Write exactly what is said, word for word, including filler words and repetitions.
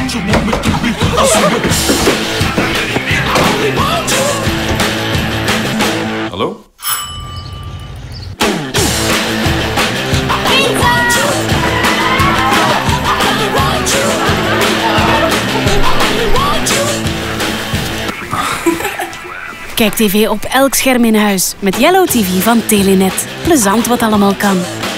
Hallo? Kijk tv op elk scherm in huis met Yelo T V van Telenet. Plezant wat allemaal kan.